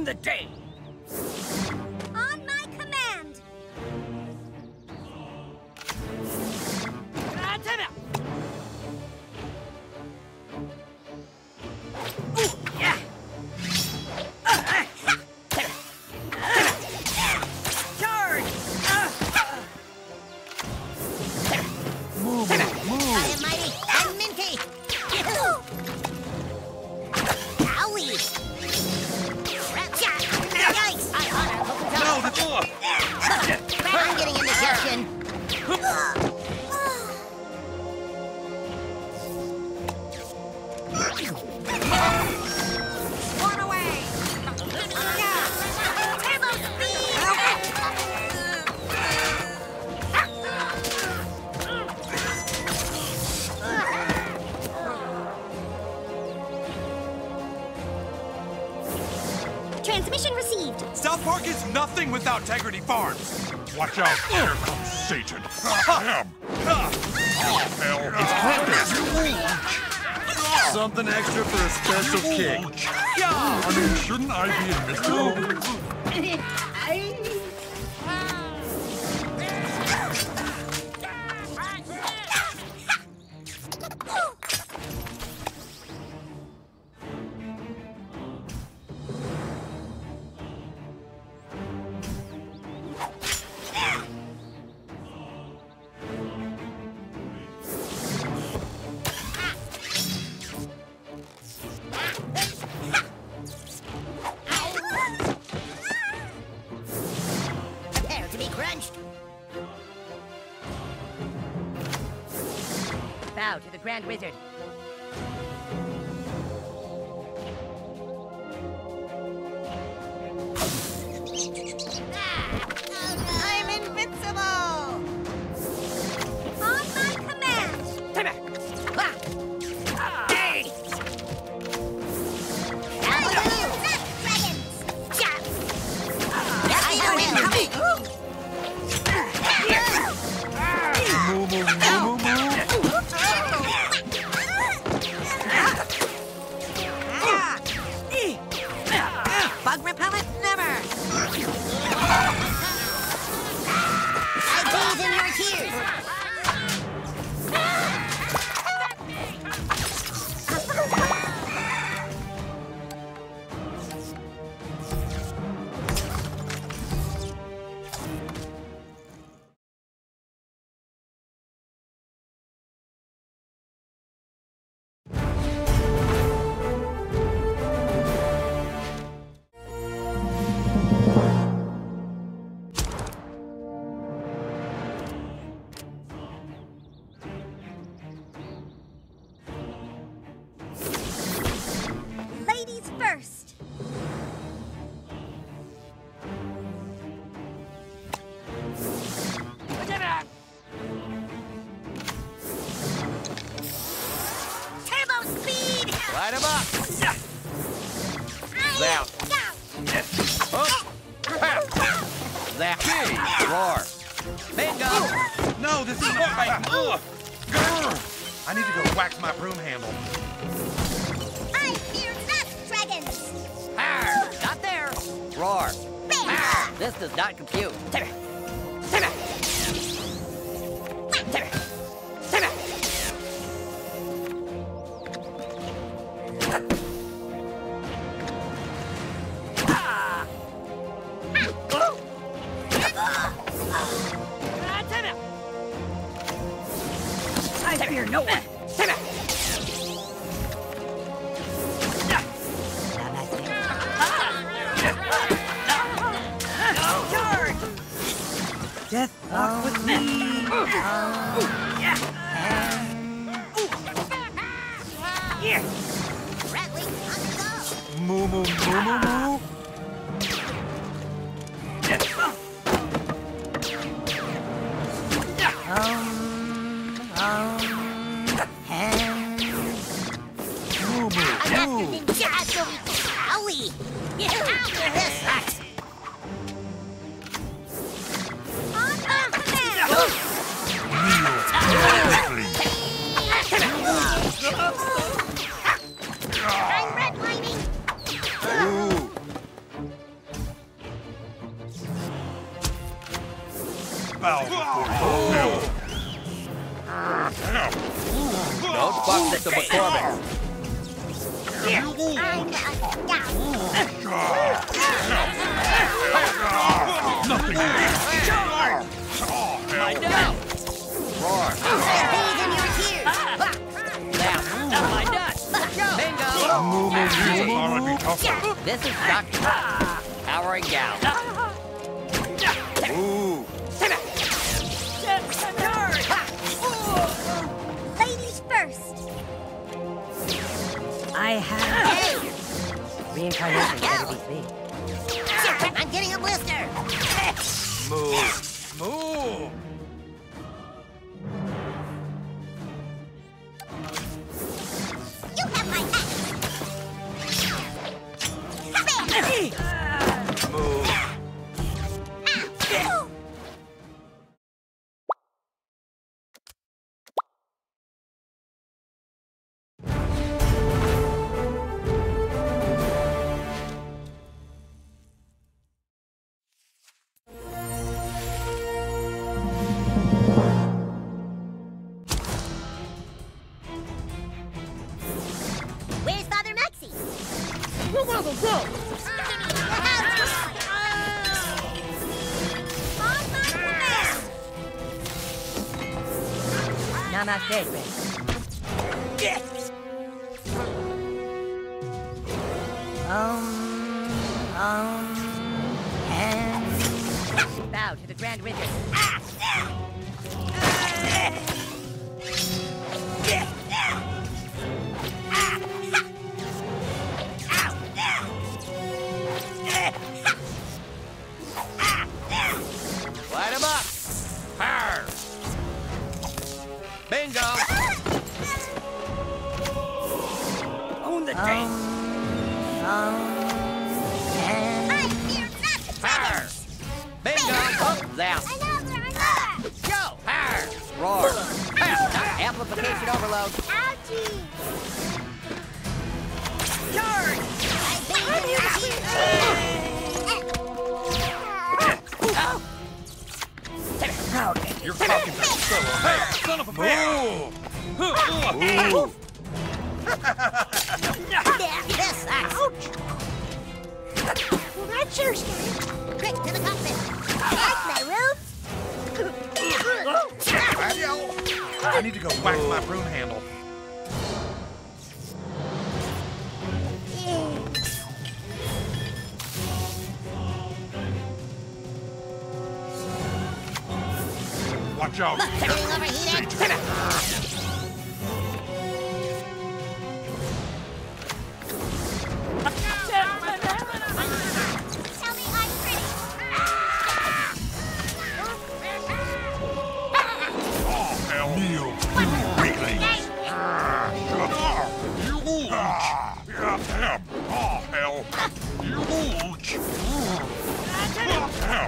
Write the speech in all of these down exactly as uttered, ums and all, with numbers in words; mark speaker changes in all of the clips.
Speaker 1: won the day.
Speaker 2: On my command.
Speaker 1: Ah, time out. Ooh, yeah. Charge!
Speaker 3: Move, move.
Speaker 2: I am mighty and minty. Owie! Yikes! I honor
Speaker 3: No, the door.
Speaker 2: I'm getting indigestion. One away. Turbo speed. Transmission received.
Speaker 3: South Park is nothing without Integrity Farms.
Speaker 4: Watch out, here comes Satan. Him. Oh, hell.
Speaker 3: Something extra for a special kick.
Speaker 4: I mean, shouldn't I be in mystery?
Speaker 2: Prepare to be crunched. Bow to the Grand Wizard. I'm invincible! On my command!
Speaker 1: Time out.
Speaker 2: Ah!
Speaker 1: Hey!
Speaker 2: Dragons! Jump! Yes, I know him!
Speaker 3: Move, move, move, move.
Speaker 2: Bug repellent, never! I bathe in your tears! Ladies first!
Speaker 1: Time out.
Speaker 2: Turbo speed!
Speaker 3: Light him up.
Speaker 2: Down!
Speaker 3: Up. That. Roar. Bingo. No, this is not right. Ugh. Grr. I need to go wax my broom handle.
Speaker 2: I fear not dragons!
Speaker 5: Arr, not there. Roar.
Speaker 2: Bang!
Speaker 5: Arr, this does not compute.
Speaker 1: Time out. Time out. Time out. Time out. Ah! Oh! Ah, time out. I fear no one. Time out. Charge!
Speaker 5: Death walk with me.
Speaker 1: Yeah. Yeah.
Speaker 2: Rattling on the go!
Speaker 3: Moo, moo, moo, moo, moo. Moo, moo, moo.
Speaker 2: Ninja! Owie! Get after this! On my command! I'm redlining!
Speaker 3: Ooh.
Speaker 4: Bow before your will.
Speaker 5: Don't fuck with the McCormick.
Speaker 2: I'm a
Speaker 4: Nothing.
Speaker 5: Find out. Roar.
Speaker 2: Stampede in your tears.
Speaker 5: Now, my nuts. Bingo.
Speaker 4: These are gonna be tougher.
Speaker 5: This is Doctor Powering down.
Speaker 4: Ooh.
Speaker 2: Ladies first.
Speaker 5: I have reincarnation better be me.
Speaker 2: I'm getting a blister.
Speaker 3: Move. Move.
Speaker 2: You have my hat.
Speaker 3: Move.
Speaker 2: Where's Father Maxie?
Speaker 1: Who wants to go?
Speaker 5: Namaste, friend. Um, um, and bow to the Grand Wizard. Light him up! Arr! Bingo!
Speaker 1: Own the tank.
Speaker 5: Um, and
Speaker 2: I fear not the
Speaker 5: Arr! Bingo! Oh, zap!
Speaker 2: Another, another.
Speaker 5: Go! Arr! Roar! Ah, amplification overload.
Speaker 2: Ouchie.
Speaker 1: Charge!
Speaker 2: I bathe in your tears.
Speaker 3: You're talking to so hey, son of a bitch! Move!
Speaker 2: This sucks. Well, that's your scary. Quick to the cockpit. Like my roofs.
Speaker 3: I need to go whack my broom handle.
Speaker 4: Watch out.
Speaker 2: Getting overheated. Tell me I'm pretty.
Speaker 4: Oh, hell. Kneel. Weakling. You ooch. Yeah, him. Oh, hell. You ooch. Him.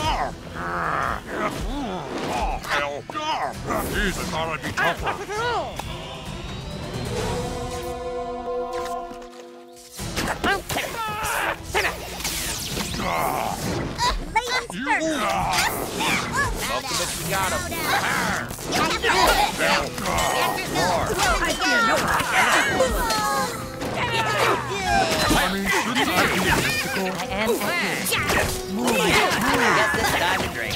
Speaker 4: Oh, hell. These are gonna be tougher.
Speaker 2: Ladies
Speaker 4: You
Speaker 2: first.
Speaker 4: ooch.
Speaker 5: Welcome if you got him.
Speaker 1: I fear no one.
Speaker 4: I mean, shouldn't I be a mystical?
Speaker 5: I am Move. Get this time to drink.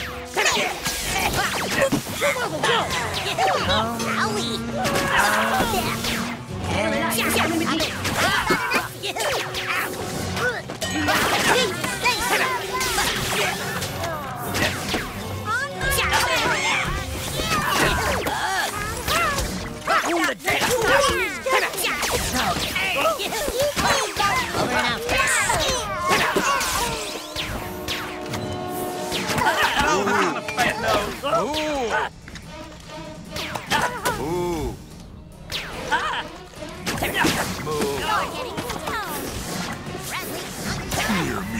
Speaker 3: Ooh.
Speaker 4: Hear me.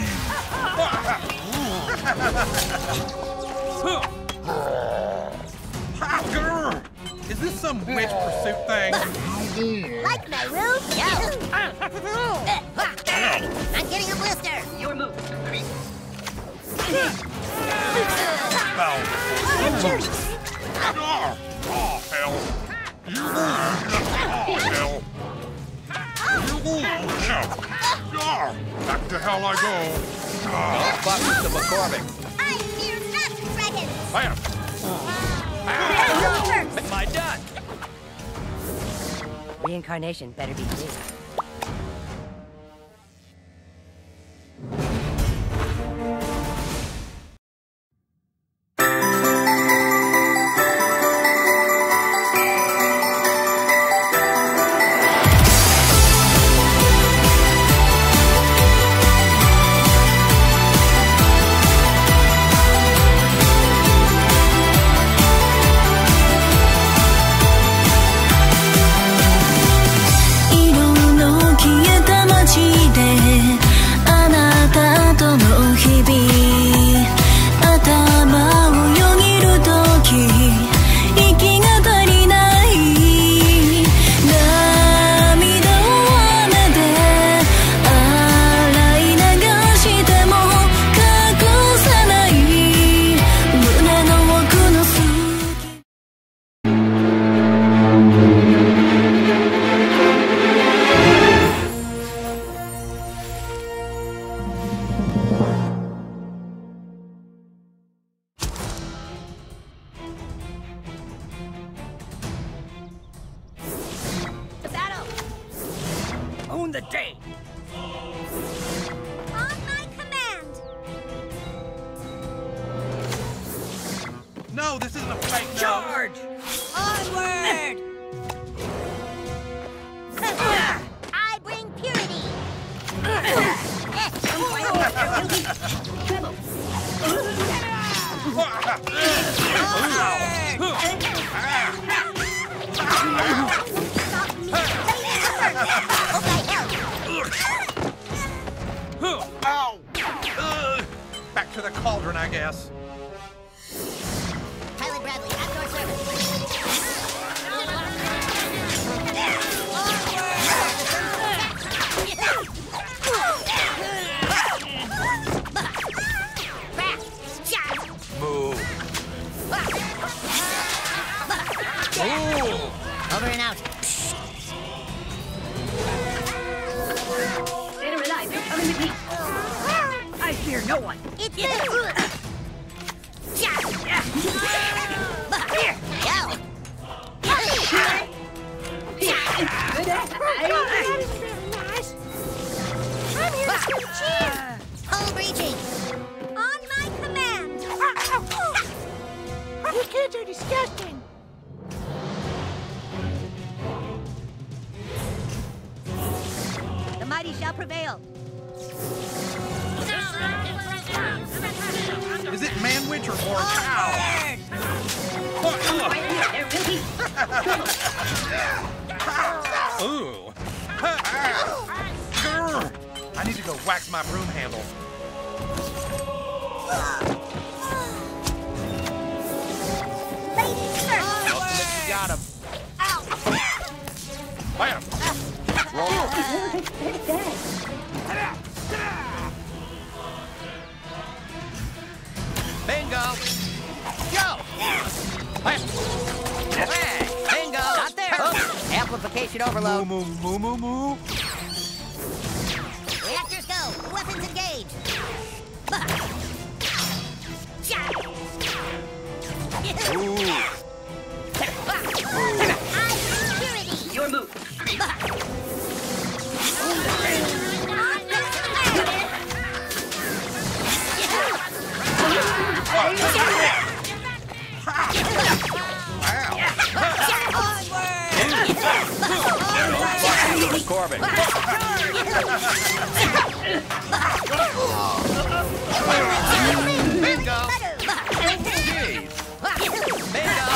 Speaker 3: Is this some witch pursuit thing?
Speaker 2: Like my room? I'm getting a blister.
Speaker 1: Your move.
Speaker 4: Bow before Ah, oh, hell. You lose. Oh, hell. You lose. Ah, back to hell I go. Ah.
Speaker 5: Buckets of McCormick.
Speaker 2: I fear not, dragon.
Speaker 4: Bam.
Speaker 5: Am I done?
Speaker 1: Reincarnation better be clear. Own the day!
Speaker 2: On my command.
Speaker 3: No, this isn't a fake nose.
Speaker 1: Charge!
Speaker 2: Onward! I bring purity.
Speaker 3: Ow! Ugh. Back to the cauldron, I guess.
Speaker 2: Pilot Bradley, outdoor service.
Speaker 3: Move. Move.
Speaker 2: Over and out.
Speaker 1: Dead or alive, you're coming with me. I fear no one.
Speaker 2: It's good. Here, go. I'm here to scream cheer. Hole breaching. On my command. You kids are disgusting.
Speaker 1: The mighty shall prevail.
Speaker 3: Is it manwich or more cow? Ooh. Grr. I need to go wax my broom handle.
Speaker 2: Ladies first.
Speaker 5: You got him.
Speaker 3: Bam.
Speaker 5: Bingo. Go. Hey, bingo. Not there. Oh, amplification overload.
Speaker 3: Moo, moo, moo, moo, moo.
Speaker 2: Reactors go. Weapons engage.
Speaker 3: Ooh.
Speaker 1: Your move.
Speaker 5: Corbin. Bingo. Jeez. Bingo.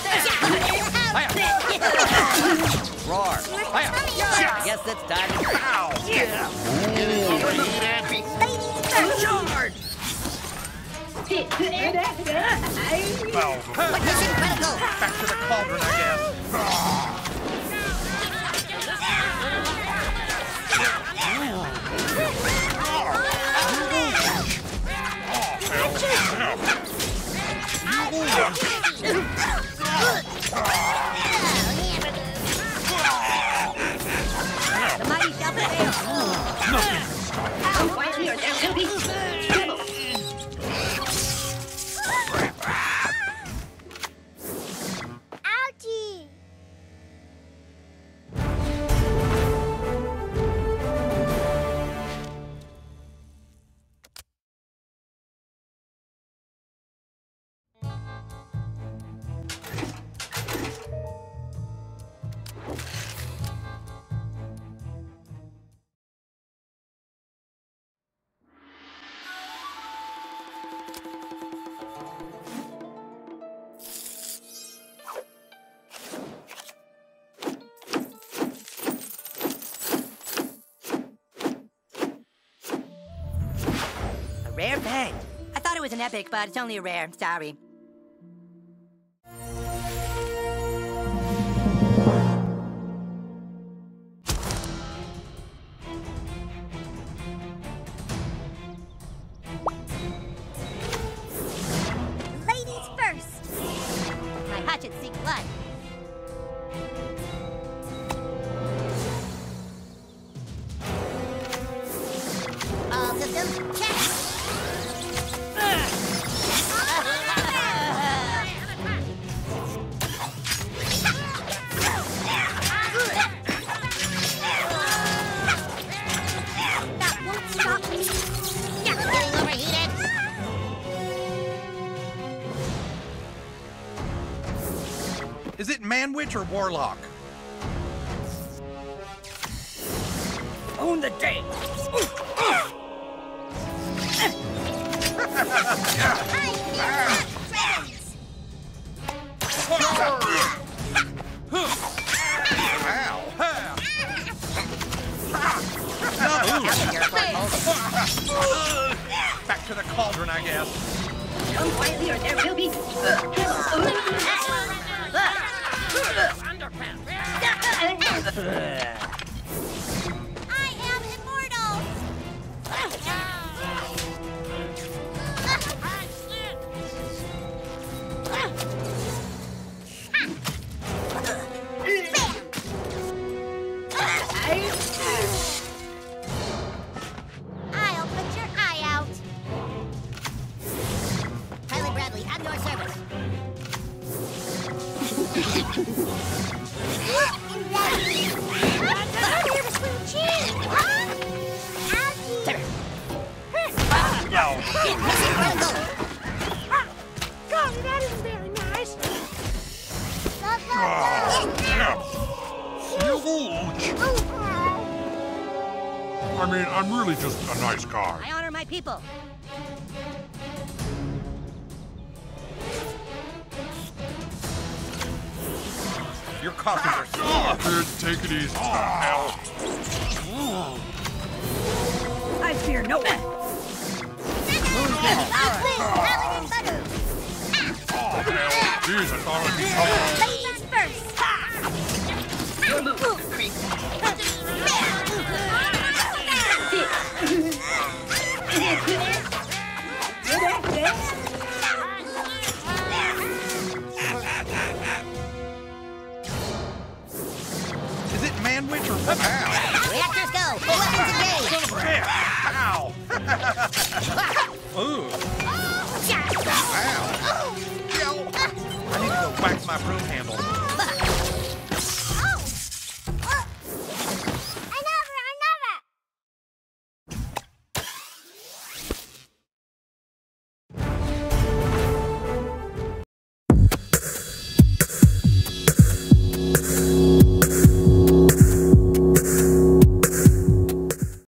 Speaker 5: Roar. I guess it's time. Ow.
Speaker 3: Yeah.
Speaker 1: Charge!
Speaker 2: Mission critical.
Speaker 3: Back to the cauldron, I guess.
Speaker 4: Oh, hell.
Speaker 2: We shall prevail.
Speaker 4: Nothing can stop me.
Speaker 1: Come quietly or there will be trouble.
Speaker 2: Ouchie!
Speaker 5: Rare thing. I thought it was an epic, but it's only a rare. Sorry.
Speaker 2: Ladies first.
Speaker 5: My hatchet seek blood.
Speaker 2: All systems check. That won't stop me. You're getting overheated.
Speaker 3: Is it Man-Witch or Warlock?
Speaker 5: Own the day.
Speaker 3: Back to the cauldron, I guess.
Speaker 1: Come quietly or there will be
Speaker 2: I am immortal. I'll put your eye out. Kylie Bradley, at your service. Here to swing cheese, huh? Golly, that isn't very nice.
Speaker 4: I mean, I'm really just a nice guy.
Speaker 2: I honor my people.
Speaker 3: Your coffins are so
Speaker 4: Ah, here, take it easy. Hell.
Speaker 1: I fear no one.
Speaker 2: Paladin butter.
Speaker 4: Oh, hell. Jeez, I thought I'd be tough.
Speaker 2: Ladies first.
Speaker 1: Your move.
Speaker 3: Is it Man-Witch or Ow!
Speaker 2: Reactors go. Weapons engaged.
Speaker 3: Ow! Ooh! Ow! I need to go wax my broom handle.